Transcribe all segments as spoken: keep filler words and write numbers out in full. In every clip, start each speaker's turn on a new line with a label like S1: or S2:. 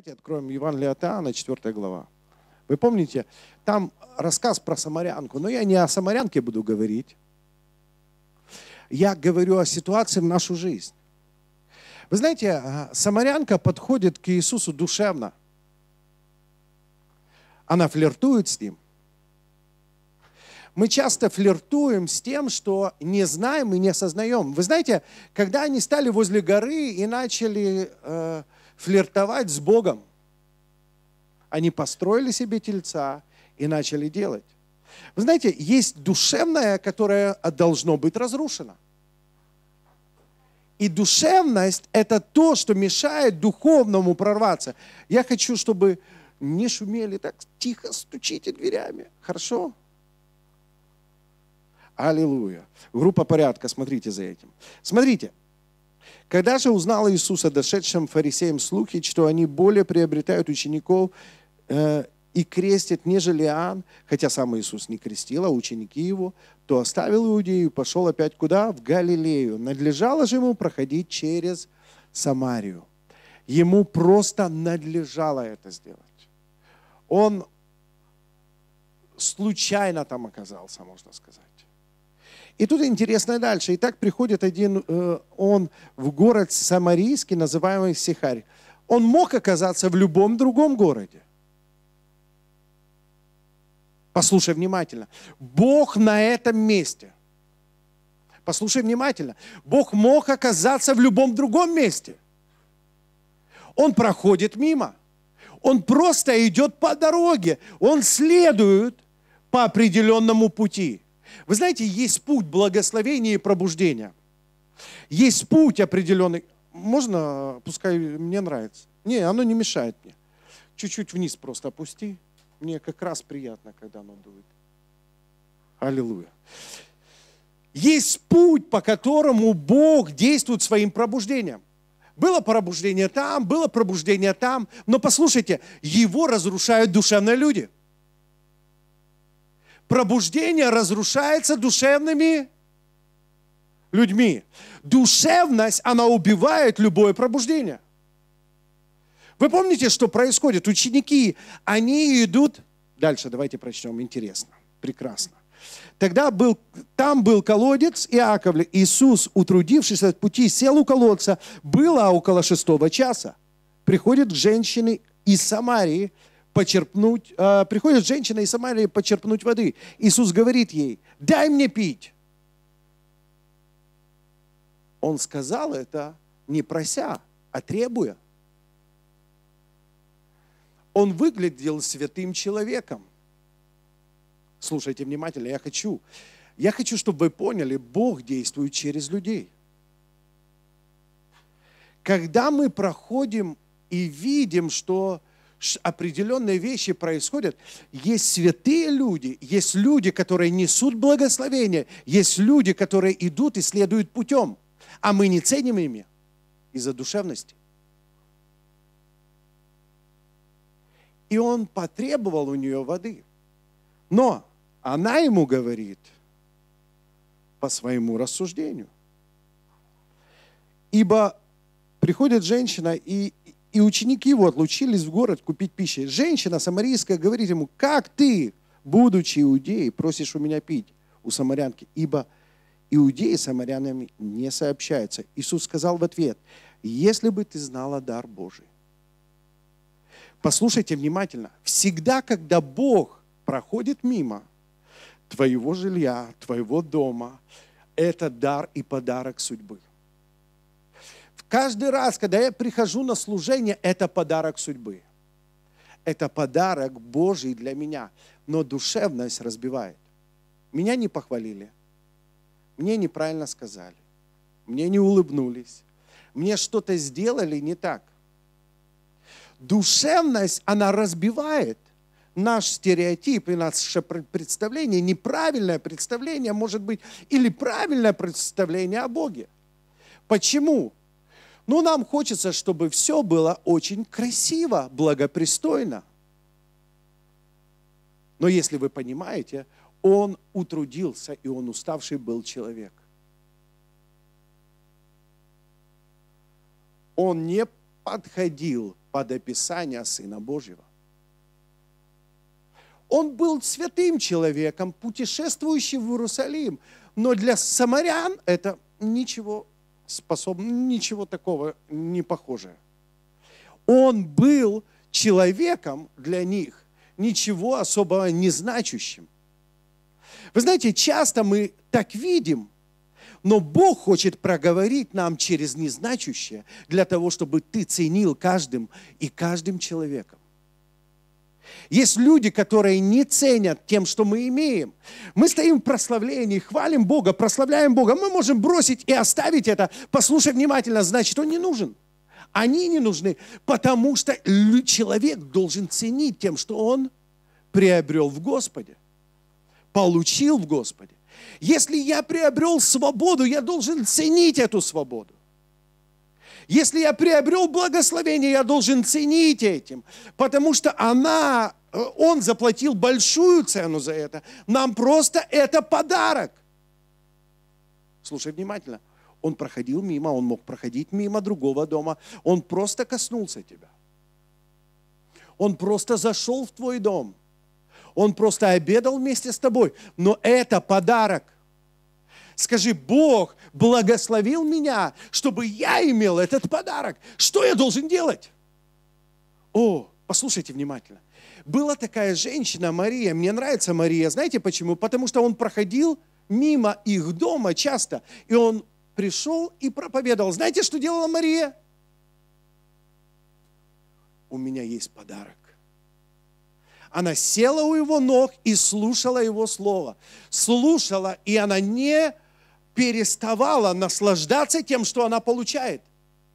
S1: Давайте откроем Евангелие от Иоанна, четвёртая глава. Вы помните, там рассказ про самарянку, но я не о самарянке буду говорить. Я говорю о ситуации в нашу жизнь. Вы знаете, самарянка подходит к Иисусу душевно. Она флиртует с Ним. Мы часто флиртуем с тем, что не знаем и не осознаем. Вы знаете, когда они стали возле горы и начали э, флиртовать с Богом, они построили себе тельца и начали делать. Вы знаете, есть душевное, которое должно быть разрушено. И душевность – это то, что мешает духовному прорваться. Я хочу, чтобы не шумели, так тихо стучите дверями. Хорошо? Аллилуйя. Группа порядка, смотрите за этим. Смотрите. Когда же узнал Иисус о дошедшем фарисеям слухи, что они более приобретают учеников э, и крестят, нежели Иоанн, хотя сам Иисус не крестил, а ученики его, то оставил Иудею и пошел опять куда? В Галилею. Надлежало же ему проходить через Самарию. Ему просто надлежало это сделать. Он случайно там оказался, можно сказать. И тут интересно дальше. Итак, приходит один, э, он в город самарийский, называемый Сихарь. Он мог оказаться в любом другом городе. Послушай внимательно. Бог на этом месте. Послушай внимательно. Бог мог оказаться в любом другом месте. Он проходит мимо. Он просто идет по дороге. Он следует по определенному пути. Вы знаете, есть путь благословения и пробуждения. Есть путь определенный. Можно, пускай мне нравится. Не, оно не мешает мне. Чуть-чуть вниз просто опусти. Мне как раз приятно, когда оно дует. Аллилуйя. Есть путь, по которому Бог действует своим пробуждением. Было пробуждение там, было пробуждение там. Но послушайте, его разрушают душевные люди. Пробуждение разрушается душевными людьми. Душевность, она убивает любое пробуждение. Вы помните, что происходит? Ученики, они идут... Дальше давайте прочтем, интересно, прекрасно. Тогда был, там был колодец Иаковлев. Иисус, утрудившись от пути, сел у колодца. Было около шестого часа. Приходит женщина из Самарии, почерпнуть, э, приходит женщина из Самарии почерпнуть воды. Иисус говорит ей: дай мне пить. Он сказал это не прося, а требуя. Он выглядел святым человеком. Слушайте внимательно, я хочу, я хочу, чтобы вы поняли, Бог действует через людей. Когда мы проходим и видим, что определенные вещи происходят, есть святые люди, есть люди, которые несут благословение, есть люди, которые идут и следуют путем, а мы не ценим ими из-за душевности. И он потребовал у нее воды. Но она ему говорит по своему рассуждению. Ибо приходит женщина, и, и ученики его отлучились в город купить пищи. Женщина самарийская говорит ему: как ты, будучи иудеей, просишь у меня пить у самарянки? Ибо иудеи с самарянами не сообщаются. Иисус сказал в ответ: если бы ты знала дар Божий. Послушайте внимательно. Всегда, когда Бог проходит мимо твоего жилья, твоего дома, это дар и подарок судьбы. Каждый раз, когда я прихожу на служение, это подарок судьбы. Это подарок Божий для меня. Но душевность разбивает. Меня не похвалили. Мне неправильно сказали. Мне не улыбнулись. Мне что-то сделали не так. Душевность, она разбивает наш стереотип и наше представление, неправильное представление, может быть, или правильное представление о Боге. Почему? Ну, нам хочется, чтобы все было очень красиво, благопристойно. Но если вы понимаете, он утрудился, и он уставший был человек. Он не подходил под описание Сына Божьего. Он был святым человеком, путешествующим в Иерусалим, но для самарян это ничего способно, ничего такого не похожее. Он был человеком для них, ничего особого не значащим. Вы знаете, часто мы так видим, но Бог хочет проговорить нам через незначащее, для того, чтобы ты ценил каждым и каждым человеком. Есть люди, которые не ценят тем, что мы имеем. Мы стоим в прославлении, хвалим Бога, прославляем Бога. Мы можем бросить и оставить это. Послушай внимательно, значит, он не нужен. Они не нужны, потому что человек должен ценить тем, что он приобрел в Господе, получил в Господе. Если я приобрел свободу, я должен ценить эту свободу. Если я приобрел благословение, я должен ценить этим, потому что она, он заплатил большую цену за это. Нам просто это подарок. Слушай внимательно. Он проходил мимо, он мог проходить мимо другого дома. Он просто коснулся тебя. Он просто зашел в твой дом. Он просто обедал вместе с тобой. Но это подарок. Скажи, Бог благословил меня, чтобы я имел этот подарок. Что я должен делать? О, послушайте внимательно. Была такая женщина, Мария. Мне нравится Мария. Знаете почему? Потому что он проходил мимо их дома часто. И он пришел и проповедовал. Знаете, что делала Мария? У меня есть подарок. Она села у его ног и слушала его слово. Слушала, и она не переставала наслаждаться тем, что она получает.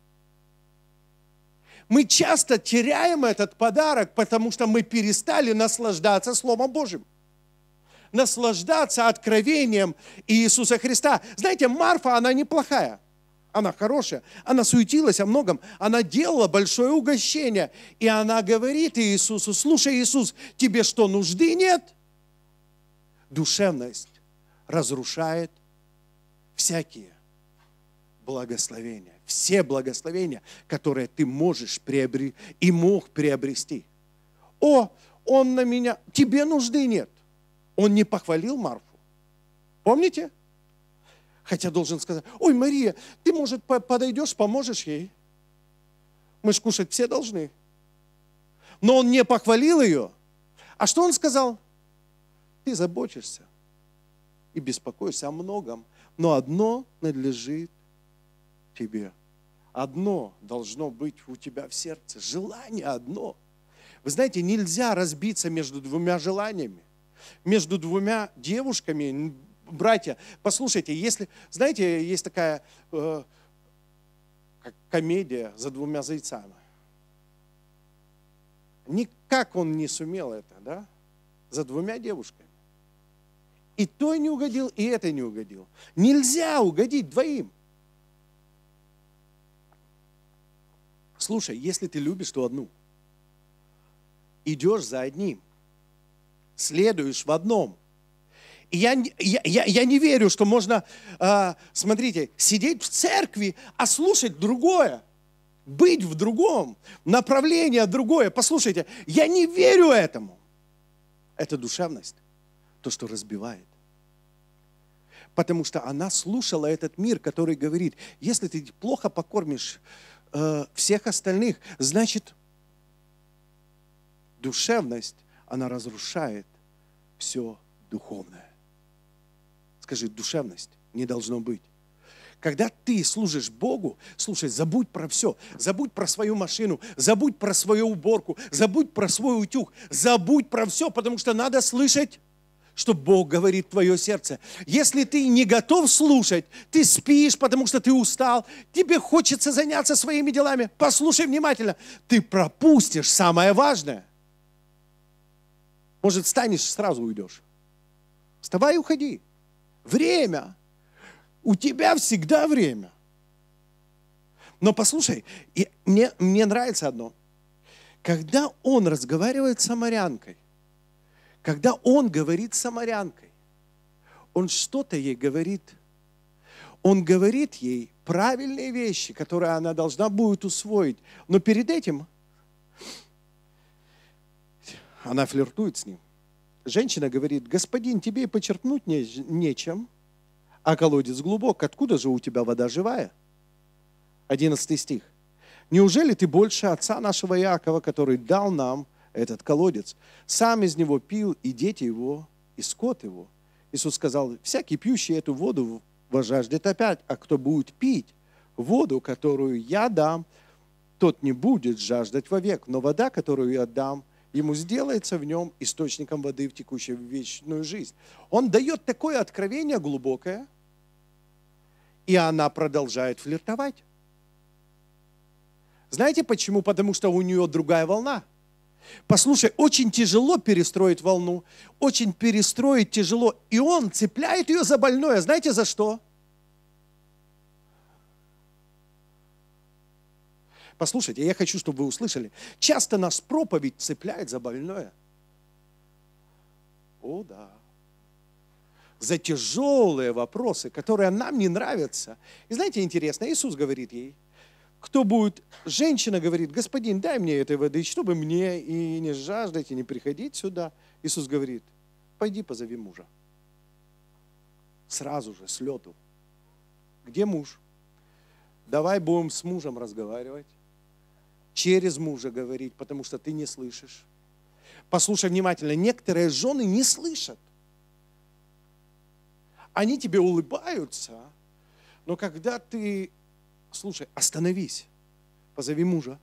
S1: Мы часто теряем этот подарок, потому что мы перестали наслаждаться Словом Божьим. Наслаждаться откровением Иисуса Христа. Знаете, Марфа, она неплохая. Она хорошая. Она суетилась о многом. Она делала большое угощение. И она говорит Иисусу: слушай, Иисус, тебе что, нужды нет? Душевность разрушает всякие благословения. Все благословения, которые ты можешь приобрести и мог приобрести. О, он на меня... Тебе нужды нет. Он не похвалил Марфу. Помните? Хотя должен сказать: ой, Мария, ты, может, подойдешь, поможешь ей? Мы ж кушать все должны. Но он не похвалил ее. А что он сказал? Ты заботишься и беспокоишься о многом, но одно надлежит тебе. Одно должно быть у тебя в сердце. Желание одно. Вы знаете, нельзя разбиться между двумя желаниями. Между двумя девушками, братья. Послушайте, если, знаете, есть такая э, как комедия «За двумя зайцами». Никак он не сумел это, да? За двумя девушками. И той не угодил, и этой не угодил. Нельзя угодить двоим. Слушай, если ты любишь ту одну, идешь за одним, следуешь в одном. И я, я, я, я не верю, что можно, э, смотрите, сидеть в церкви, а слушать другое. Быть в другом. Направление другое. Послушайте, я не верю этому. Это душевность. То, что разбивает. Потому что она слушала этот мир, который говорит: если ты плохо покормишь э, всех остальных, значит, душевность, она разрушает все духовное. Скажи, душевность не должно быть. Когда ты служишь Богу, слушай, забудь про все. Забудь про свою машину, забудь про свою уборку, забудь про свой утюг, забудь про все, потому что надо слышать, что Бог говорит в твое сердце. Если ты не готов слушать, ты спишь, потому что ты устал, тебе хочется заняться своими делами, послушай внимательно, ты пропустишь самое важное. Может, встанешь, сразу уйдешь. Вставай и уходи. Время. У тебя всегда время. Но послушай, и мне, мне нравится одно. Когда он разговаривает с самарянкой, когда он говорит с самарянкой, он что-то ей говорит. Он говорит ей правильные вещи, которые она должна будет усвоить. Но перед этим она флиртует с ним. Женщина говорит: господин, тебе и почерпнуть не, нечем, а колодец глубок. Откуда же у тебя вода живая? Одиннадцатый стих. Неужели ты больше отца нашего Иакова, который дал нам этот колодец? Сам из него пил и дети его, и скот его. Иисус сказал: всякий пьющий эту воду возжаждет опять, а кто будет пить воду, которую я дам, тот не будет жаждать вовек. Но вода, которую я дам, ему сделается в нем источником воды, втекущей в вечную жизнь. Он дает такое откровение глубокое, и она продолжает флиртовать. Знаете почему? Потому что у нее другая волна. Послушай, очень тяжело перестроить волну, очень перестроить тяжело, и он цепляет ее за больное. Знаете за что? Послушайте, я хочу, чтобы вы услышали. Часто нас проповедь цепляет за больное. О, да. За тяжелые вопросы, которые нам не нравятся. И знаете, интересно, Иисус говорит ей, кто будет, женщина говорит: господин, дай мне этой воды, чтобы мне и не жаждать, и не приходить сюда. Иисус говорит: пойди позови мужа. Сразу же, с лету. Где муж? Давай будем с мужем разговаривать. Через мужа говорить, потому что ты не слышишь. Послушай внимательно, некоторые жены не слышат. Они тебе улыбаются, но когда ты... Слушай, остановись, позови мужа.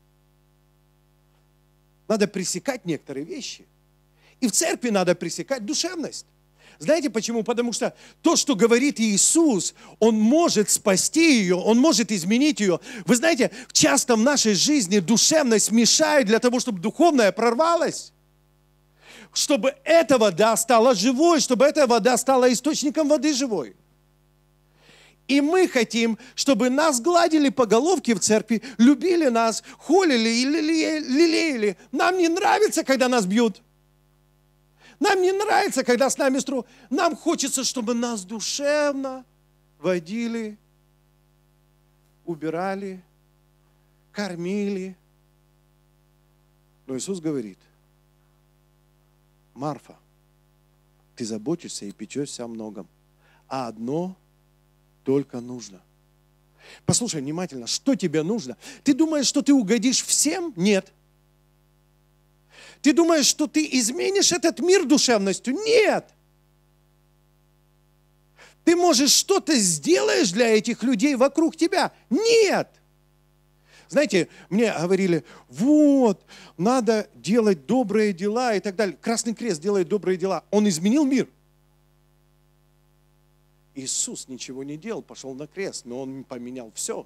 S1: Надо пресекать некоторые вещи. И в церкви надо пресекать душевность. Знаете почему? Потому что то, что говорит Иисус, Он может спасти ее, Он может изменить ее. Вы знаете, часто в нашей жизни душевность мешает для того, чтобы духовная прорвалась. Чтобы эта вода стала живой, чтобы эта вода стала источником воды живой. И мы хотим, чтобы нас гладили по головке в церкви, любили нас, холили и лелеяли. Нам не нравится, когда нас бьют. Нам не нравится, когда с нами стру. Нам хочется, чтобы нас душевно водили, убирали, кормили. Но Иисус говорит: Марфа, ты заботишься и печешься о многом, а одно только нужно. Послушай внимательно, что тебе нужно? Ты думаешь, что ты угодишь всем? Нет. Ты думаешь, что ты изменишь этот мир душевностью? Нет. Ты, можешь, что-то сделаешь для этих людей вокруг тебя? Нет. Знаете, мне говорили: вот, надо делать добрые дела и так далее. Красный Крест делает добрые дела. Он изменил мир. Иисус ничего не делал, пошел на крест, но Он поменял все.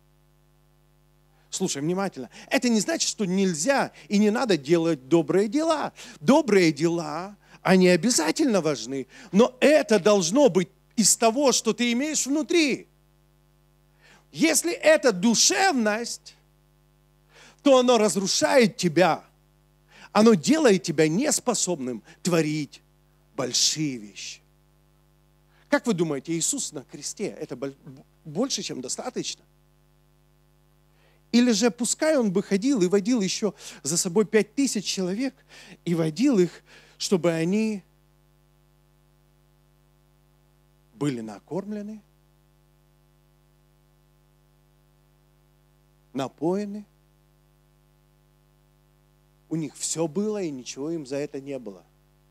S1: Слушай внимательно. Это не значит, что нельзя и не надо делать добрые дела. Добрые дела, они обязательно важны, но это должно быть из того, что ты имеешь внутри. Если это душевность, то оно разрушает тебя. Оно делает тебя неспособным творить большие вещи. Как вы думаете, Иисус на кресте – это больше, чем достаточно? Или же пускай Он бы ходил и водил еще за собой пять тысяч человек и водил их, чтобы они были накормлены, напоены. У них все было, и ничего им за это не было.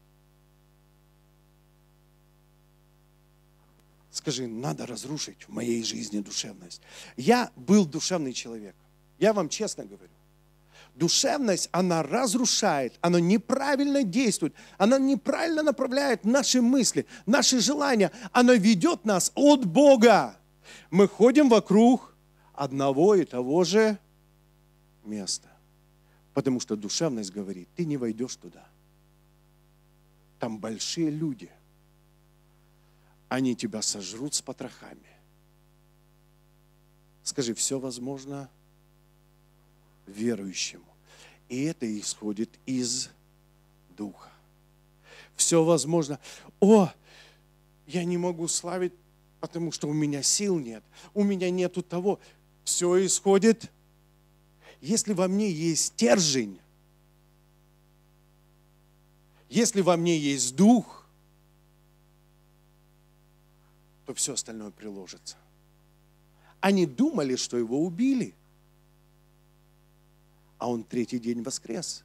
S1: Скажи: надо разрушить в моей жизни душевность. Я был душевный человек. Я вам честно говорю. Душевность, она разрушает, она неправильно действует, она неправильно направляет наши мысли, наши желания. Она ведет нас от Бога. Мы ходим вокруг одного и того же места. Потому что душевность говорит: ты не войдешь туда. Там большие люди. Они тебя сожрут с потрохами. Скажи: все возможно верующему. И это исходит из Духа. Все возможно. О, я не могу славить, потому что у меня сил нет. У меня нету того. Все исходит. Если во мне есть стержень, Если во мне есть дух, то все остальное приложится. Они думали, что его убили, а он третий день воскрес.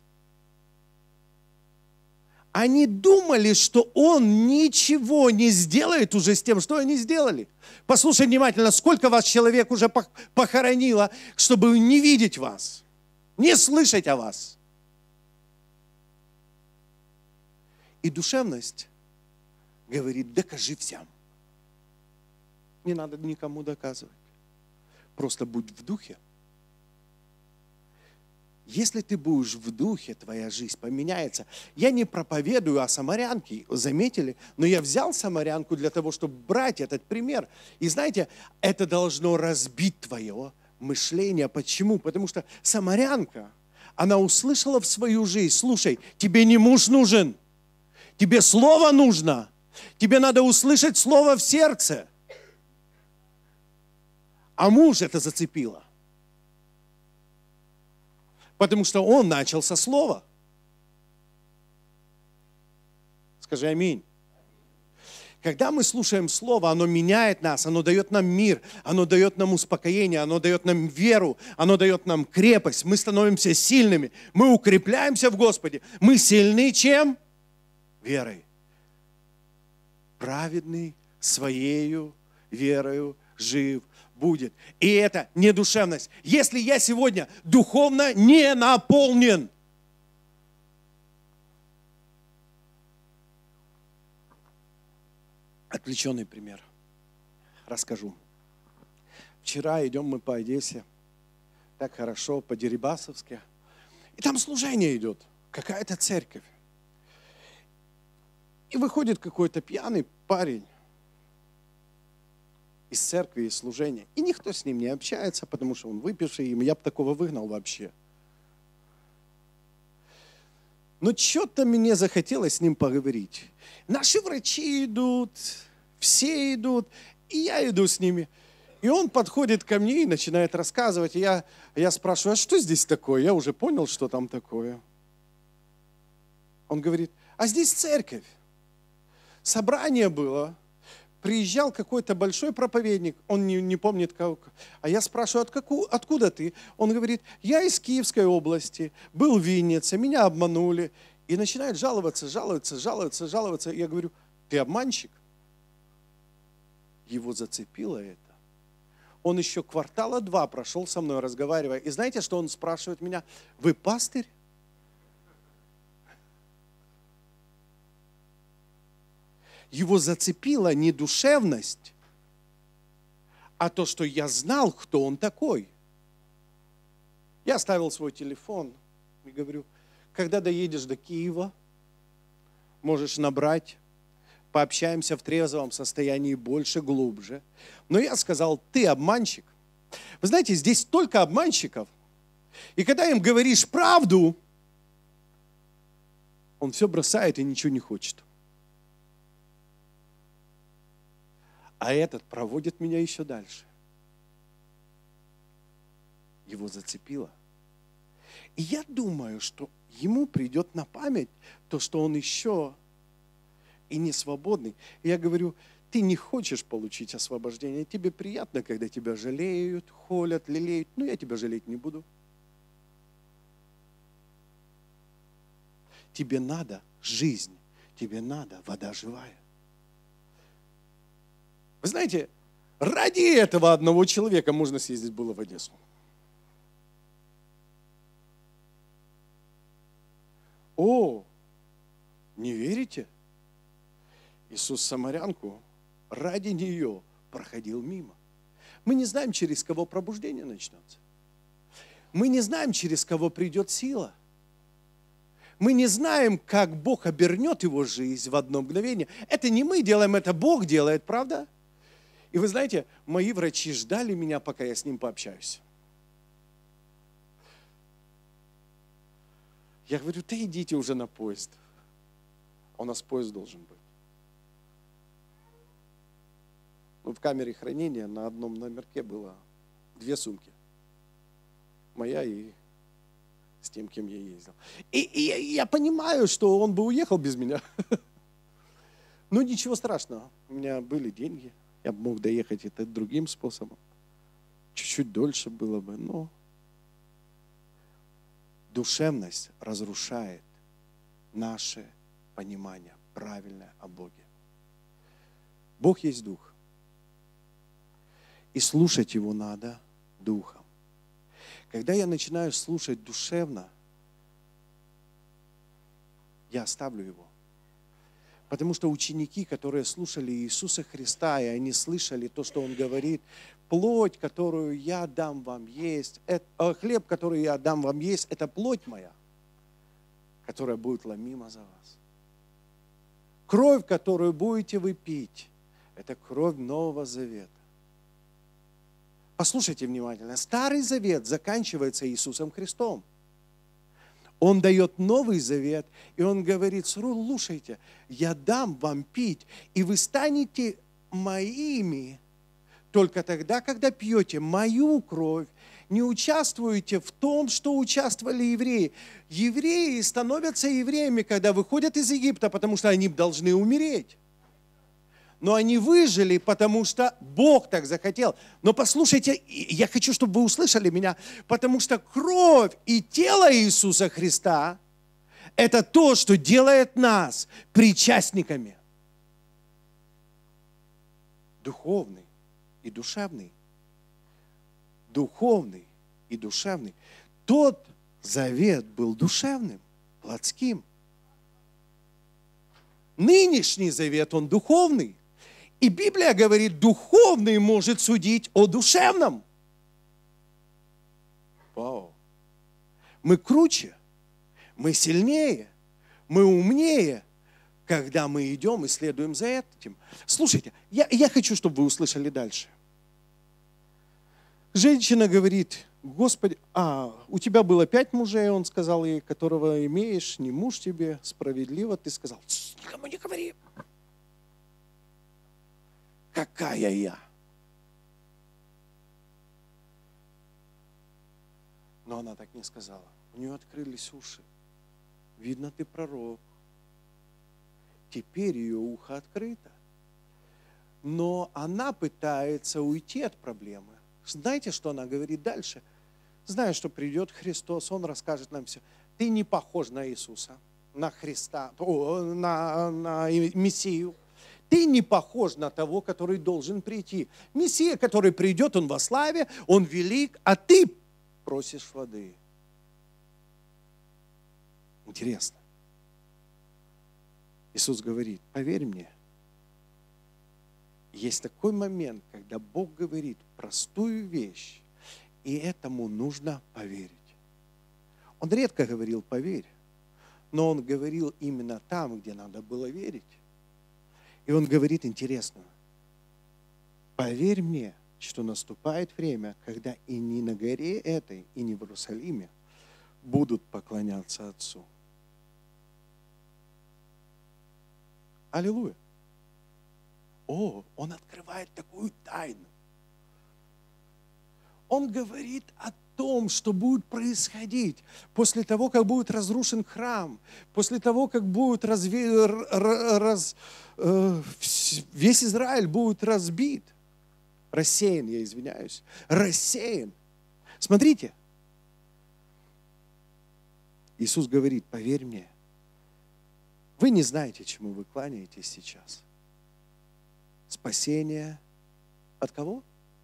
S1: Они думали, что он ничего не сделает уже с тем, что они сделали. Послушай внимательно, сколько вас человек уже похоронило, чтобы не видеть вас, не слышать о вас. И душевность говорит: докажи всем. Не надо никому доказывать. Просто будь в духе. Если ты будешь в духе, твоя жизнь поменяется. Я не проповедую о самарянке, заметили? Но я взял самарянку для того, чтобы брать этот пример. И знаете, это должно разбить твое мышление. Почему? Потому что самарянка, она услышала в свою жизнь: слушай, тебе не муж нужен, тебе слово нужно, тебе надо услышать слово в сердце. А муж это зацепило. Потому что он начал со слова. Скажи аминь. Когда мы слушаем слово, оно меняет нас, оно дает нам мир, оно дает нам успокоение, оно дает нам веру, оно дает нам крепость. Мы становимся сильными, мы укрепляемся в Господе. Мы сильны чем? Верой. Праведный своею верою жив будет. И это не душевность. Если я сегодня духовно не наполнен, отвлеченный пример. Расскажу. Вчера идем мы по Одессе, так хорошо, по Дерибасовске, и там служение идет, какая-то церковь. И выходит какой-то пьяный парень из церкви, из служения. И никто с ним не общается, потому что он выпивший, и я бы такого выгнал вообще. Но что-то мне захотелось с ним поговорить. Наши врачи идут, все идут, и я иду с ними. И он подходит ко мне и начинает рассказывать. И я, я спрашиваю: а что здесь такое? Я уже понял, что там такое. Он говорит: а здесь церковь. Собрание было. Приезжал какой-то большой проповедник, он не, не помнит как. А я спрашиваю: От каку, откуда ты? Он говорит: я из Киевской области, был в Виннице, меня обманули. И начинает жаловаться, жаловаться, жаловаться, жаловаться. Я говорю: ты обманщик? Его зацепило это. Он еще квартала два прошел со мной, разговаривая. И знаете, что он спрашивает меня? Вы пастырь? Его зацепила не душевность, а то, что я знал, кто он такой. Я оставил свой телефон и говорю: когда доедешь до Киева, можешь набрать, пообщаемся в трезвом состоянии больше, глубже. Но я сказал: ты обманщик. Вы знаете, здесь столько обманщиков. И когда им говоришь правду, он все бросает и ничего не хочет. А этот проводит меня еще дальше. Его зацепило. И я думаю, что ему придет на память то, что он еще и не свободный. И я говорю: ты не хочешь получить освобождение. Тебе приятно, когда тебя жалеют, холят, лелеют. Но я тебя жалеть не буду. Тебе надо жизнь. Тебе надо вода живая. Вы знаете, ради этого одного человека можно съездить было в Одессу. О, не верите? Иисус самарянку ради нее проходил мимо. Мы не знаем, через кого пробуждение начнется. Мы не знаем, через кого придет сила. Мы не знаем, как Бог обернет его жизнь в одно мгновение. Это не мы делаем, это Бог делает, правда? И вы знаете, мои врачи ждали меня, пока я с ним пообщаюсь. Я говорю: да идите уже на поезд. У нас поезд должен быть. Ну, в камере хранения на одном номерке было две сумки. Моя и с тем, кем я ездил. И, и я понимаю, что он бы уехал без меня. Но ничего страшного. У меня были деньги. Я бы мог доехать это другим способом. Чуть-чуть дольше было бы, но душевность разрушает наше понимание правильное о Боге. Бог есть Дух. И слушать Его надо Духом. Когда я начинаю слушать душевно, я оставлю Его. Потому что ученики, которые слушали Иисуса Христа, и они слышали то, что Он говорит, плоть, которую я дам вам есть, это, хлеб, который я дам вам есть, это плоть моя, которая будет ломима за вас. Кровь, которую будете вы пить, это кровь Нового Завета. Послушайте внимательно. Старый Завет заканчивается Иисусом Христом. Он дает Новый Завет, и Он говорит: слушайте, я дам вам пить, и вы станете моими только тогда, когда пьете мою кровь, не участвуете в том, что участвовали евреи. Евреи становятся евреями, когда выходят из Египта, потому что они должны умереть. Но они выжили, потому что Бог так захотел. Но послушайте, я хочу, чтобы вы услышали меня, потому что кровь и тело Иисуса Христа – это то, что делает нас причастниками. Духовный и душевный. Духовный и душевный. Тот завет был душевным, плотским. Нынешний завет, он духовный. И Библия говорит, духовный может судить о душевном. Вау. Мы круче, мы сильнее, мы умнее, когда мы идем и следуем за этим. Слушайте, я, я хочу, чтобы вы услышали дальше. Женщина говорит: Господи, а у тебя было пять мужей, он сказал ей, которого имеешь, не муж тебе, справедливо. Ты сказал: никому не говори. Какая я? Но она так не сказала. У нее открылись уши. Видно, ты пророк. Теперь ее ухо открыто. Но она пытается уйти от проблемы. Знаете, что она говорит дальше? Зная, что придет Христос, Он расскажет нам все. Ты не похож на Иисуса, на Христа, на, на Мессию. Ты не похож на того, который должен прийти. Мессия, который придет, Он во славе, Он велик, а ты просишь воды. Интересно. Иисус говорит: поверь мне, есть такой момент, когда Бог говорит простую вещь, и этому нужно поверить. Он редко говорил «поверь», но Он говорил именно там, где надо было верить. И Он говорит интересную: поверь мне, что наступает время, когда и не на горе этой, и не в Иерусалиме будут поклоняться Отцу. Аллилуйя! О, Он открывает такую тайну. Он говорит о том, что будет происходить после того, как будет разрушен храм, после того, как будет разве... раз... весь Израиль будет разбит. Рассеян, я извиняюсь. Рассеян. Смотрите. Иисус говорит: поверь мне, вы не знаете, чему вы кланяетесь сейчас. Спасение от кого?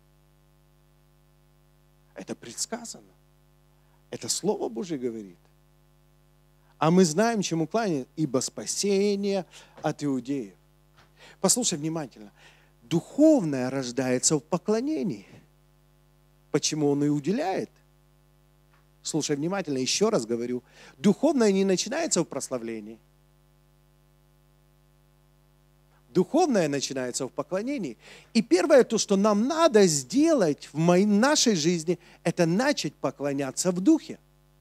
S1: Это предсказано. Это Слово Божье говорит. А мы знаем, чему кланяется, ибо спасение от иудеев. Послушай внимательно. Духовное рождается в поклонении. Почему Он и уделяет? Слушай внимательно, еще раз говорю. Духовное не начинается в прославлении. Духовное начинается в поклонении. И первое, то, что нам надо сделать в моей, нашей жизни, это начать поклоняться в духе.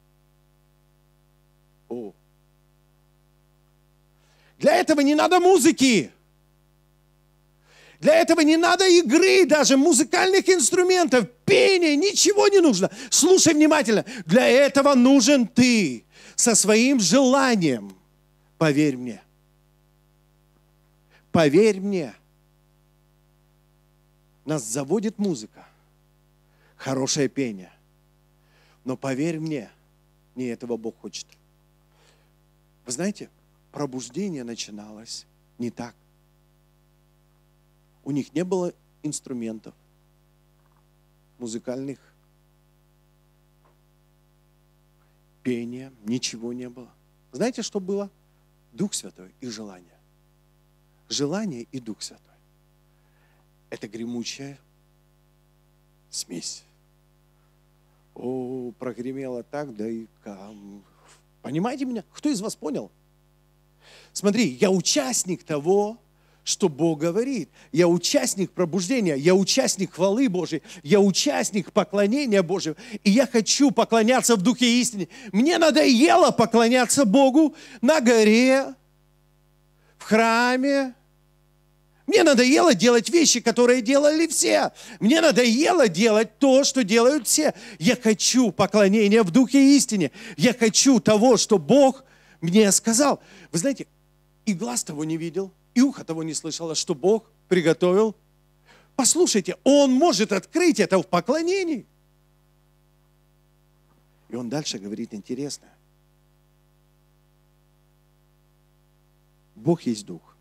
S1: О. Для этого не надо музыки. Для этого не надо игры, даже музыкальных инструментов, пения, ничего не нужно. Слушай внимательно. Для этого нужен ты со своим желанием. Поверь мне. Поверь мне. Нас заводит музыка, хорошее пение. Но поверь мне, не этого Бог хочет. Вы знаете, пробуждение начиналось не так. У них не было инструментов музыкальных, пения, ничего не было. Знаете, что было? Дух Святой и желание. Желание и Дух Святой. Это гремучая смесь. О, прогремело так, да и кам. Понимаете меня? Кто из вас понял? Смотри, я участник того, что Бог говорит. Я участник пробуждения, я участник хвалы Божией, я участник поклонения Божьего. И я хочу поклоняться в духе и истине. Мне надоело поклоняться Богу на горе, в храме. Мне надоело делать вещи, которые делали все. Мне надоело делать то, что делают все. Я хочу поклонения в духе и истине. Я хочу того, что Бог мне сказал. Вы знаете, и глаз того не видел, и ухо того не слышало, что Бог приготовил. Послушайте, Он может открыть это в поклонении. И Он дальше говорит интересное. Бог есть Дух.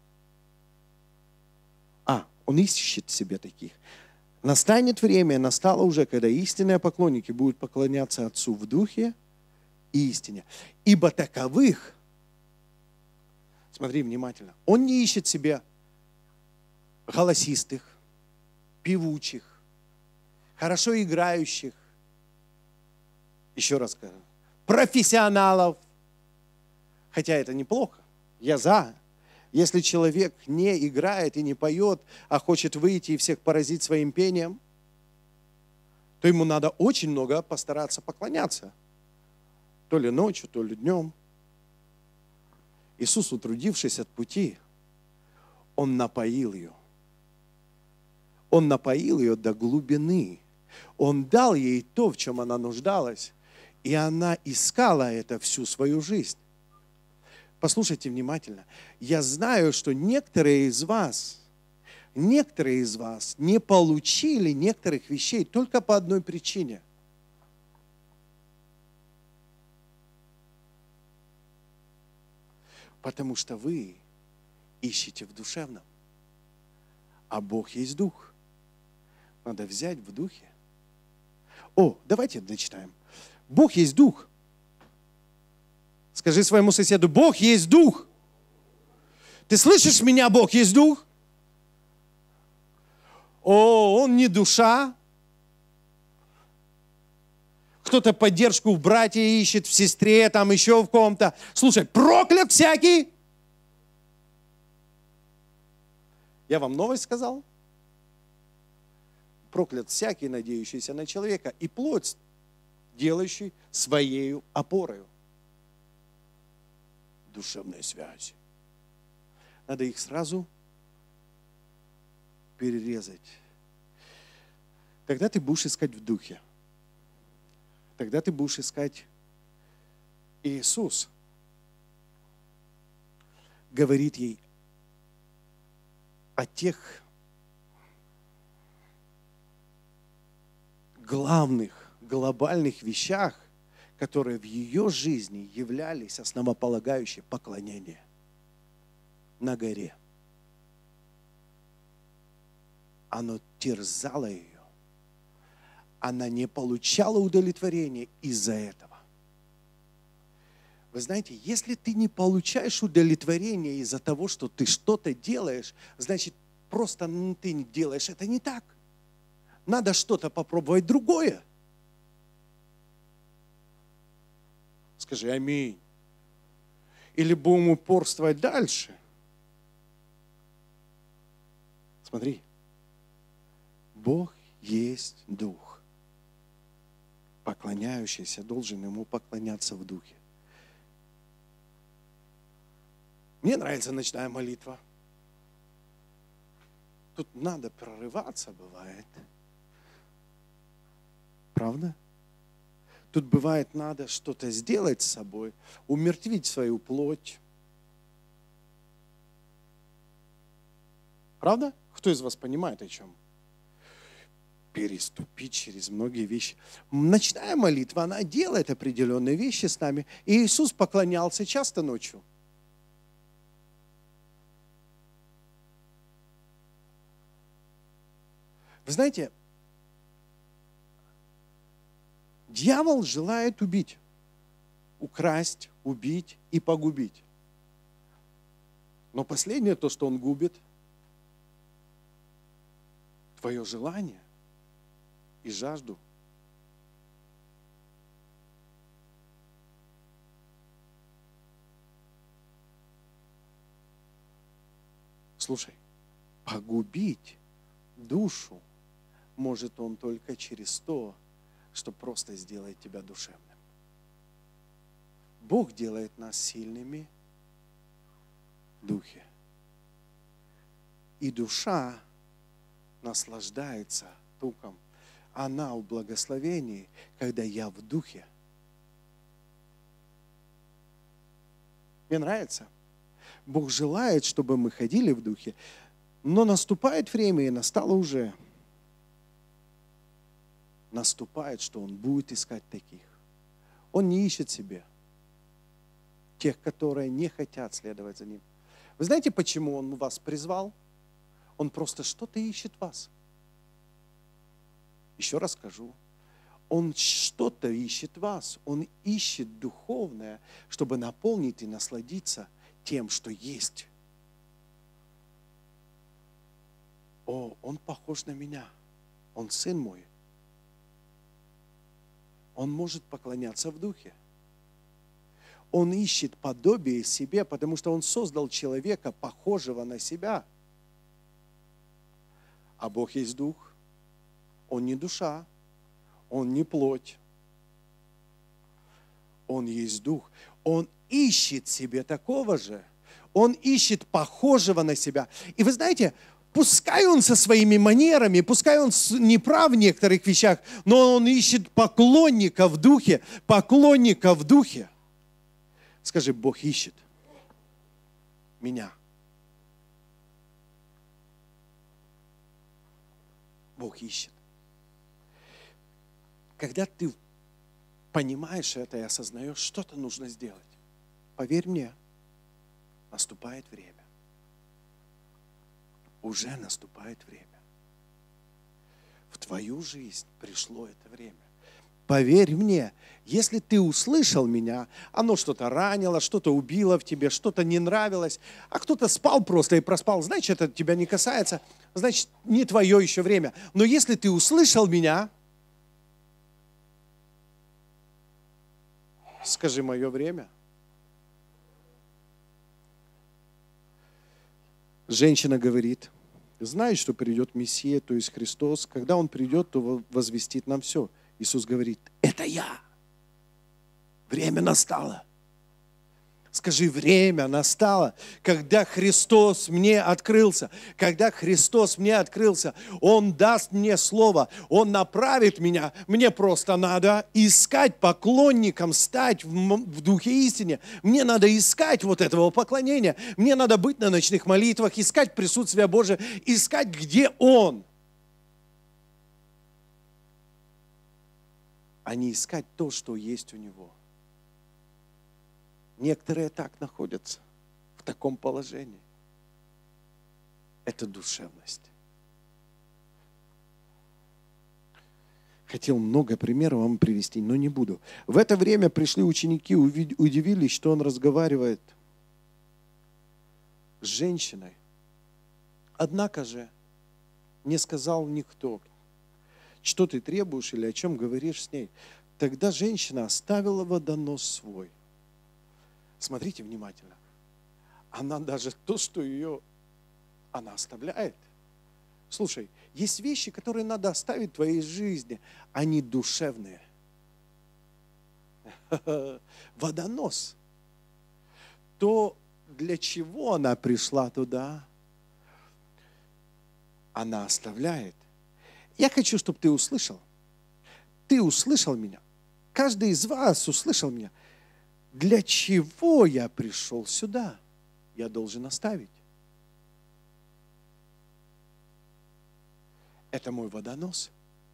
S1: А, Он ищет в себе таких. Настанет время, настало уже, когда истинные поклонники будут поклоняться Отцу в Духе и истине. Ибо таковых, смотри внимательно, Он не ищет себе голосистых, певучих, хорошо играющих, еще раз скажу, профессионалов. Хотя это неплохо, я за. Если человек не играет и не поет, а хочет выйти и всех поразить своим пением, то ему надо очень много постараться поклоняться. То ли ночью, то ли днем. Иисус, утрудившись от пути, Он напоил ее. Он напоил ее до глубины. Он дал ей то, в чем она нуждалась, и она искала это всю свою жизнь. Послушайте внимательно. Я знаю, что некоторые из вас, некоторые из вас не получили некоторых вещей только по одной причине. Потому что вы ищете в душевном, а Бог есть Дух. Надо взять в Духе. О, давайте дочитаем. Бог есть Дух. Скажи своему соседу, Бог есть Дух. Ты слышишь меня, Бог есть Дух? О, Он не душа. Кто-то поддержку в брате ищет, в сестре, там еще в ком-то. Слушай, проклят всякий. Я вам новость сказал? Проклят всякий, надеющийся на человека, и плоть, делающий своею опорою. Душевные связи. Надо их сразу перерезать. Тогда ты будешь искать в духе. Тогда ты будешь искать Иисус. Говорит ей о тех главных, глобальных вещах, которые в ее жизни являлись основополагающим поклонением на горе. Оно терзало ее. Она не получала удовлетворения из-за этого. Вы знаете, если ты не получаешь удовлетворения из-за того, что ты что-то делаешь, значит, просто ты не делаешь это не так. Надо что-то попробовать другое. Скажи аминь. Или будем упорствовать дальше. Смотри. Бог есть Дух. Поклоняющийся должен Ему поклоняться в Духе. Мне нравится ночная молитва. Тут надо прорываться, бывает. Правда? Тут бывает надо что-то сделать с собой, умертвить свою плоть. Правда? Кто из вас понимает, о чем? Переступить через многие вещи. Ночная молитва, она делает определенные вещи с нами. И Иисус поклонялся часто ночью. Вы знаете, дьявол желает убить, украсть, убить и погубить. Но последнее, то, что он губит, твое желание и жажду. Слушай, погубить душу может он только через то, что просто сделает тебя душевным. Бог делает нас сильными в духе. И душа наслаждается духом. Она в благословении, когда я в духе. Мне нравится. Бог желает, чтобы мы ходили в духе, но наступает время, и настало уже. Наступает, что Он будет искать таких. Он не ищет себе тех, которые не хотят следовать за Ним. Вы знаете, почему Он вас призвал? Он просто что-то ищет в вас. Еще раз скажу. Он что-то ищет в вас. Он ищет духовное, чтобы наполнить и насладиться тем, что есть. О, он похож на меня. Он сын мой. Он может поклоняться в духе. Он ищет подобие себе, потому что он создал человека, похожего на себя. А Бог есть дух. Он не душа. Он не плоть. Он есть дух. Он ищет себе такого же. Он ищет похожего на себя. И вы знаете, пускай он со своими манерами, пускай он не прав в некоторых вещах, но он ищет поклонника в духе, поклонника в духе. Скажи, Бог ищет меня. Бог ищет. Когда ты понимаешь это и осознаешь, что-то нужно сделать, поверь мне, наступает время. Уже наступает время. В твою жизнь пришло это время. Поверь мне, если ты услышал меня, оно что-то ранило, что-то убило в тебе, что-то не нравилось, а кто-то спал просто и проспал, значит, это тебя не касается, значит, не твое еще время. Но если ты услышал меня, скажи, мое время. Женщина говорит, знает, что придет Мессия, то есть Христос. Когда Он придет, то возвестит нам все. Иисус говорит, это я. Время настало. Скажи, время настало, когда Христос мне открылся. Когда Христос мне открылся, Он даст мне слово, Он направит меня. Мне просто надо искать поклонником, стать в, в духе истине. Мне надо искать вот этого поклонения. Мне надо быть на ночных молитвах, искать присутствие Божие, искать, где Он. А не искать то, что есть у Него. Некоторые так находятся, в таком положении. Это душевность. Хотел много примеров вам привести, но не буду. В это время пришли ученики, удивились, что он разговаривает с женщиной. Однако же не сказал никто, что ты требуешь или о чем говоришь с ней. Тогда женщина оставила водонос свой. Смотрите внимательно. Она даже то, что ее, она оставляет. Слушай, есть вещи, которые надо оставить в твоей жизни. Они душевные. Водонос. То, для чего она пришла туда, она оставляет. Я хочу, чтобы ты услышал. Ты услышал меня. Каждый из вас услышал меня. Для чего я пришел сюда? Я должен оставить. Это мой водонос.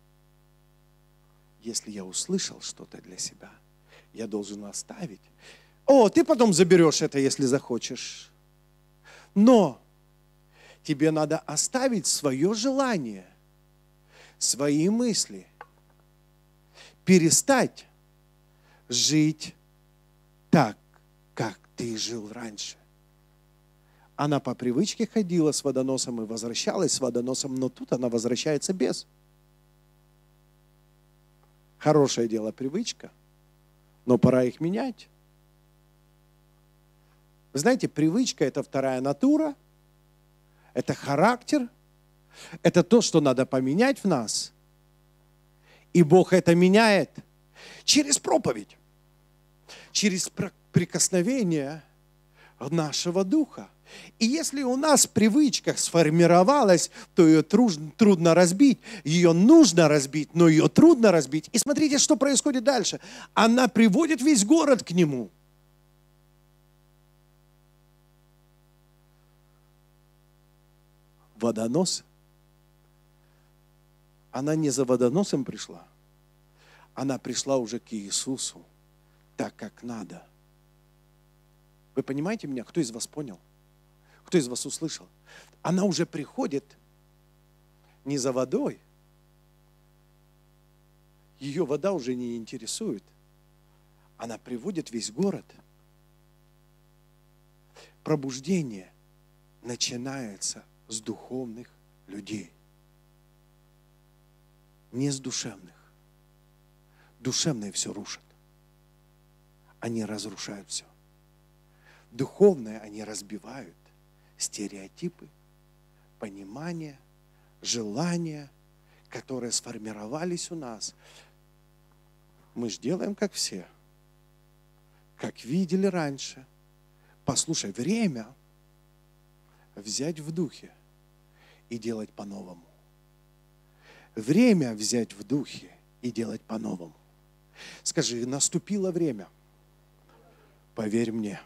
S1: Если я услышал что-то для себя, я должен оставить. О, ты потом заберешь это, если захочешь. Но тебе надо оставить свое желание, свои мысли. Перестать жить так, как ты жил раньше. Она по привычке ходила с водоносом и возвращалась с водоносом, но тут она возвращается без. Хорошее дело привычка, но пора их менять. Вы знаете, привычка – это вторая натура, это характер, это то, что надо поменять в нас. И Бог это меняет через проповедь, через прикосновение нашего духа. И если у нас привычка сформировалась, то ее трудно разбить. Ее нужно разбить, но ее трудно разбить. И смотрите, что происходит дальше. Она приводит весь город к нему. Водонос. Она не за водоносом пришла. Она пришла уже к Иисусу так, как надо. Вы понимаете меня? Кто из вас понял? Кто из вас услышал? Она уже приходит не за водой. Ее вода уже не интересует. Она приводит весь город. Пробуждение начинается с духовных людей. Не с душевных. Душевные все рушат. Они разрушают все. Духовные они разбивают стереотипы, понимания, желания, которые сформировались у нас. Мы же делаем, как все, как видели раньше. Послушай, время взять в духе и делать по-новому. Время взять в духе и делать по-новому. Скажи, наступило время. Поверь мне.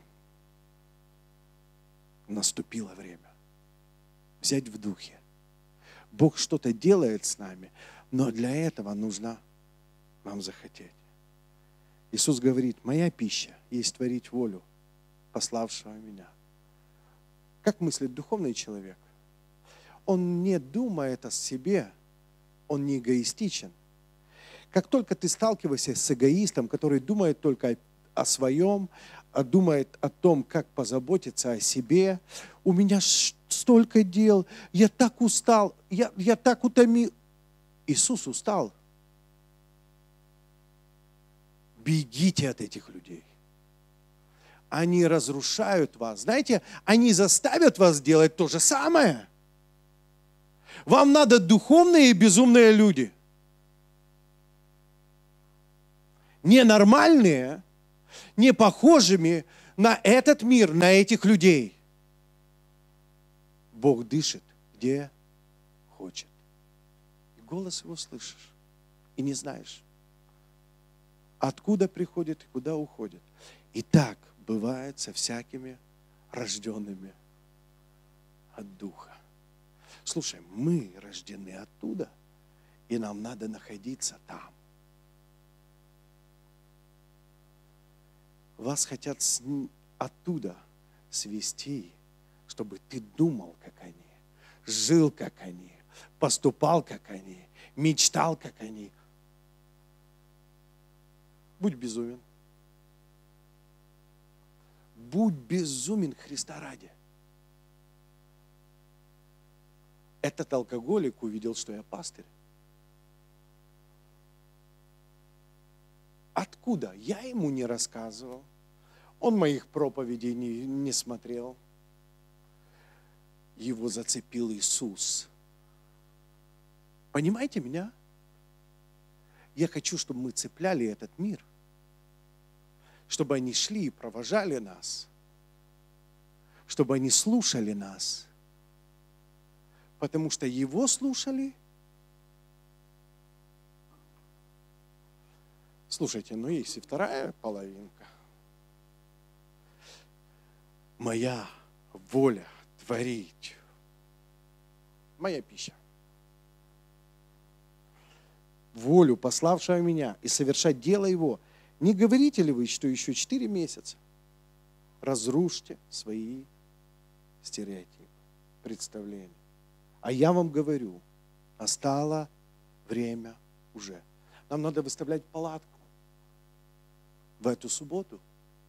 S1: Наступило время. Взять в духе. Бог что-то делает с нами, но для этого нужно нам захотеть. Иисус говорит, моя пища есть творить волю пославшего меня. Как мыслит духовный человек? Он не думает о себе, он не эгоистичен. Как только ты сталкиваешься с эгоистом, который думает только о, о своем, думает о том, как позаботиться о себе. У меня столько дел, я так устал, я, я так утомил. Иисус устал. Бегите от этих людей. Они разрушают вас. Знаете, они заставят вас делать то же самое. Вам надо духовные и безумные люди. Ненормальные, не похожими на этот мир, на этих людей. Бог дышит, где хочет. И голос его слышишь, и не знаешь, откуда приходит и куда уходит. И так бывает со всякими рожденными от Духа. Слушай, мы рождены оттуда, и нам надо находиться там. Вас хотят оттуда свести, чтобы ты думал, как они, жил, как они, поступал, как они, мечтал, как они. Будь безумен. Будь безумен Христа ради. Этот алкоголик увидел, что я пастырь. Откуда? Я ему не рассказывал. Он моих проповедей не, не смотрел. Его зацепил Иисус. Понимаете меня? Я хочу, чтобы мы цепляли этот мир. Чтобы они шли и провожали нас. Чтобы они слушали нас. потому что его слушали. Слушайте, ну есть и вторая половинка. Моя воля творить. Моя пища. Волю, пославшего меня, и совершать дело его. Не говорите ли вы, что еще четыре месяца? Разрушьте свои стереотипы, представления. А я вам говорю, настало время уже. Нам надо выставлять палатку в эту субботу.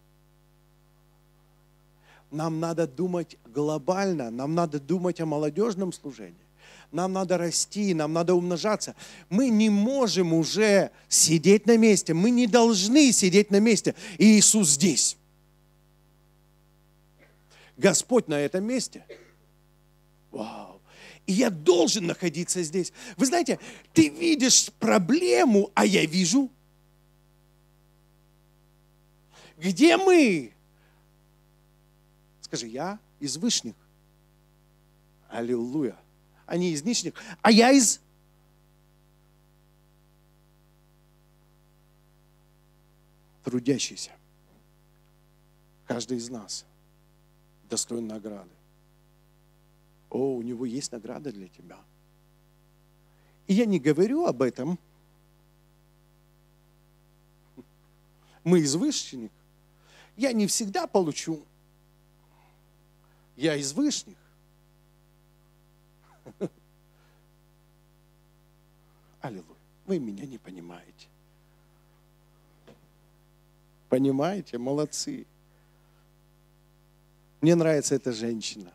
S1: Нам надо думать глобально, нам надо думать о молодежном служении. Нам надо расти, нам надо умножаться. Мы не можем уже сидеть на месте. Мы не должны сидеть на месте. И Иисус здесь. Господь на этом месте. Вау. И я должен находиться здесь. Вы знаете, ты видишь проблему, а я вижу. Где мы? Скажи, я из вышних. Аллилуйя. А не из нижних. А я из... трудящийся. Каждый из нас достоин награды. О, у него есть награда для тебя. И я не говорю об этом. Мы из вышних. Я не всегда получу. Я из вышних. Аллилуйя. Вы меня не понимаете. Понимаете? Молодцы. Мне нравится эта женщина.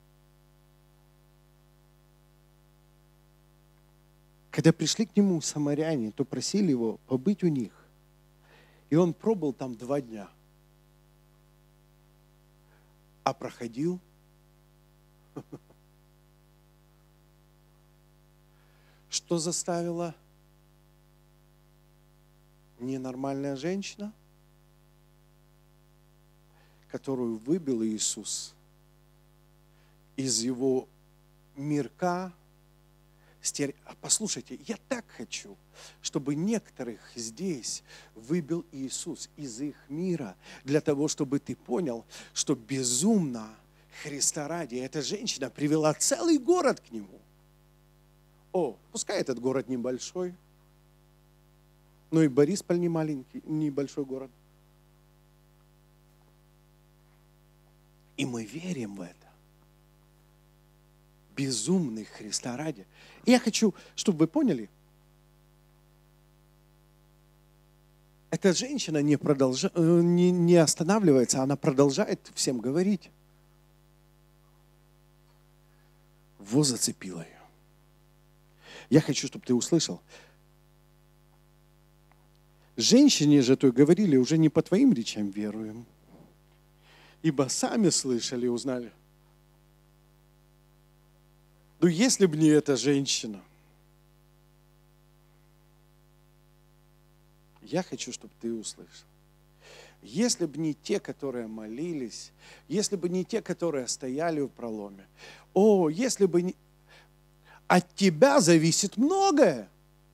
S1: Когда пришли к нему самаряне, то просили его побыть у них. И он пробыл там два дня. А проходил. Что заставила ненормальная женщина, которую выбил Иисус из его мирка? Послушайте, я так хочу, чтобы некоторых здесь выбил Иисус из их мира, для того, чтобы ты понял, что безумно Христа ради эта женщина привела целый город к нему. О, пускай этот город небольшой, но и Борисполь не маленький, небольшой город. И мы верим в это. Безумный Христа ради. И я хочу, чтобы вы поняли, эта женщина не, продолжа, не, не останавливается, она продолжает всем говорить. Во зацепило ее. Я хочу, чтобы ты услышал. Женщине же той говорили, уже не по твоим речам веруем, ибо сами слышали и узнали. Ну, если бы не эта женщина, я хочу, чтобы ты услышал. Если бы не те, которые молились, если бы не те, которые стояли в проломе, о, если бы не... От тебя зависит многое.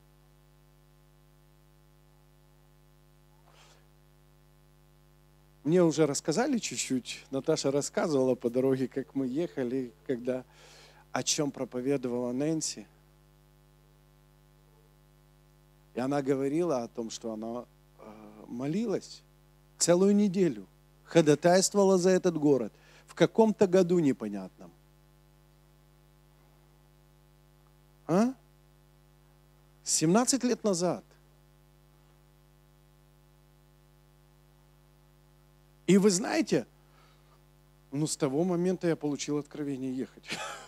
S1: Мне уже рассказали чуть-чуть, Наташа рассказывала по дороге, как мы ехали, когда... о чем проповедовала Нэнси. И она говорила о том, что она молилась целую неделю, ходатайствовала за этот город в каком-то году непонятном. А? семнадцать лет назад. И вы знаете, ну с того момента я получил откровение ехать.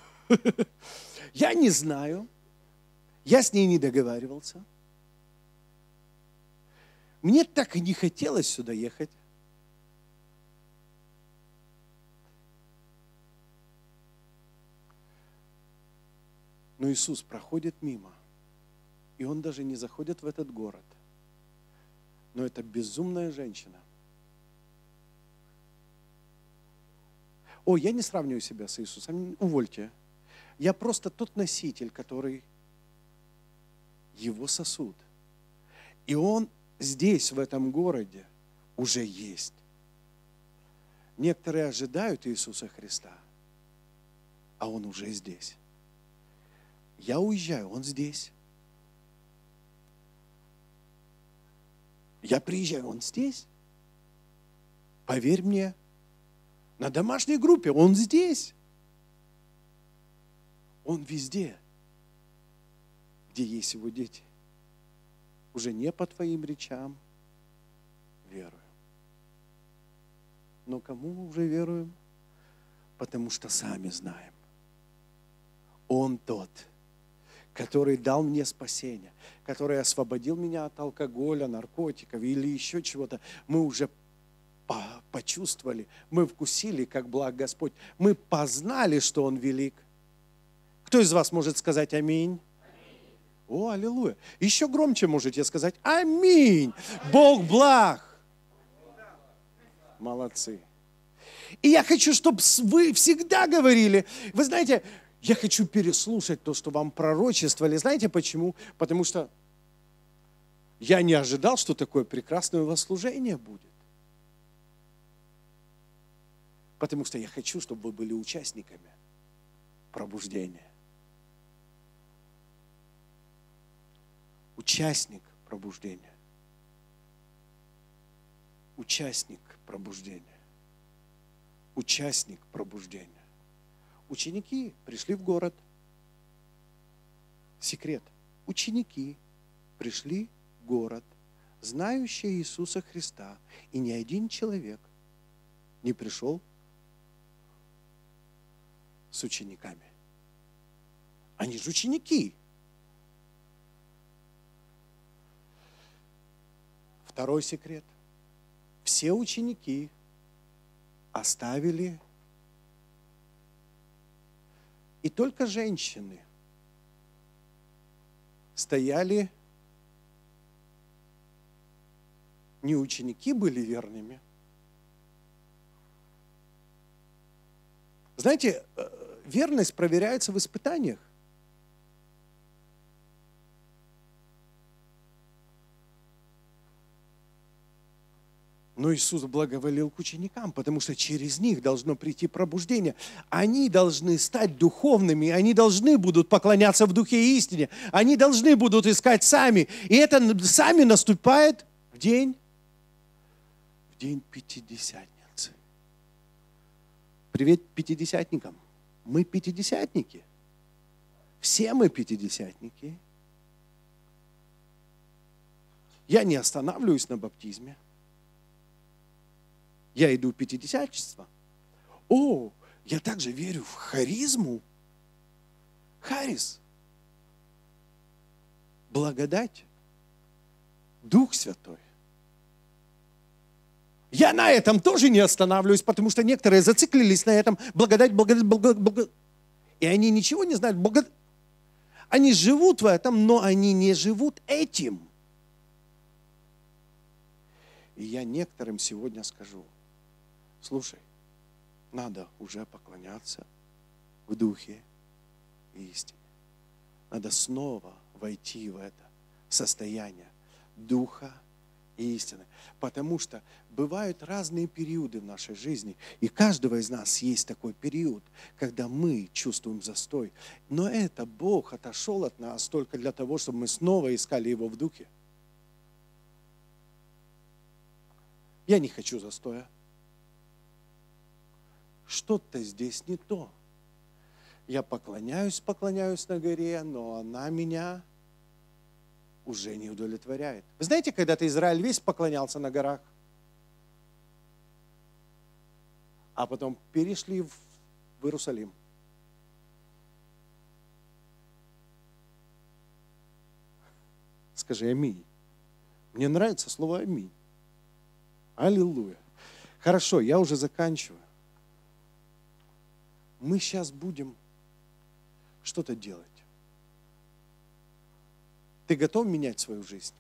S1: Я не знаю, я с ней не договаривался. Мне так и не хотелось сюда ехать. Но Иисус проходит мимо, и Он даже не заходит в этот город. Но это безумная женщина. О, я не сравниваю себя с Иисусом, увольте. Я просто тот носитель, который его сосуд. И он здесь, в этом городе, уже есть. Некоторые ожидают Иисуса Христа, а Он уже здесь. Я уезжаю, Он здесь. Я приезжаю, Он здесь. Поверь мне, на домашней группе Он здесь. Он везде, где есть Его дети. Уже не по твоим речам верую. Но кому мы уже веруем? Потому что сами знаем. Он тот, который дал мне спасение, который освободил меня от алкоголя, наркотиков или еще чего-то. Мы уже почувствовали, мы вкусили, как благ Господь. Мы познали, что Он велик. Кто из вас может сказать аминь? О, аллилуйя. Еще громче можете сказать аминь. Бог благ. Молодцы. И я хочу, чтобы вы всегда говорили. Вы знаете, я хочу переслушать то, что вам пророчествовали. Знаете почему? Потому что я не ожидал, что такое прекрасное у вас служение будет. Потому что я хочу, чтобы вы были участниками пробуждения. Участник пробуждения. Участник пробуждения. Участник пробуждения. Ученики пришли в город. Секрет. Ученики пришли в город, знающие Иисуса Христа, и ни один человек не пришел с учениками. Они же ученики. Второй секрет. Все ученики оставили, и только женщины стояли, не ученики были верными. Знаете, верность проверяется в испытаниях. Но Иисус благоволил к ученикам, потому что через них должно прийти пробуждение. Они должны стать духовными, они должны будут поклоняться в духе и истине, они должны будут искать сами. И это сами наступает в день, в день Пятидесятницы. Привет пятидесятникам. Мы пятидесятники. Все мы пятидесятники. Я не останавливаюсь на баптизме. Я иду в пятидесятничество. О, я также верю в харизму. Харис. Благодать. Дух Святой. Я на этом тоже не останавливаюсь, потому что некоторые зациклились на этом. Благодать, благодать, благодать, благодать. И они ничего не знают. Благодать. Они живут в этом, но они не живут этим. И я некоторым сегодня скажу: слушай, надо уже поклоняться в духе и истине. Надо снова войти в это состояние духа и истины. Потому что бывают разные периоды в нашей жизни. И каждого из нас есть такой период, когда мы чувствуем застой. Но это Бог отошел от нас только для того, чтобы мы снова искали Его в духе. Я не хочу застоя. Что-то здесь не то. Я поклоняюсь, поклоняюсь на горе, но она меня уже не удовлетворяет. Вы знаете, когда-то Израиль весь поклонялся на горах, а потом перешли в Иерусалим. Скажи аминь. Мне нравится слово аминь. Аллилуйя. Хорошо, я уже заканчиваю. Мы сейчас будем что-то делать. Ты готов менять свою жизнь?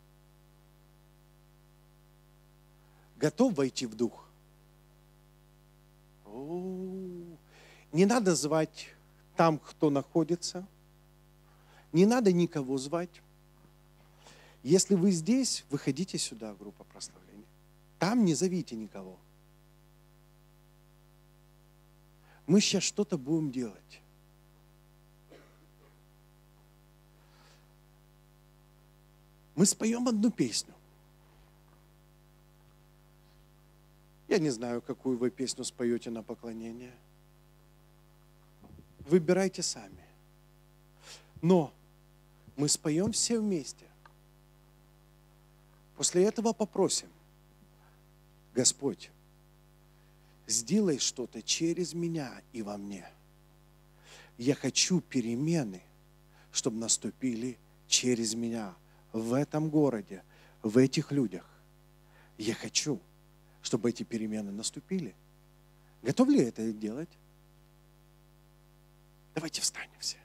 S1: Готов войти в дух? О-о-о. Не надо звать там, кто находится. Не надо никого звать. Если вы здесь, выходите сюда, группа прославления. Там не зовите никого. Мы сейчас что-то будем делать. Мы споем одну песню. Я не знаю, какую вы песню споете на поклонение. Выбирайте сами. Но мы споем все вместе. После этого попросим: Господь, сделай что-то через меня и во мне. Я хочу перемены, чтобы наступили через меня в этом городе, в этих людях. Я хочу, чтобы эти перемены наступили. Готовы ли это делать? Давайте встанем все.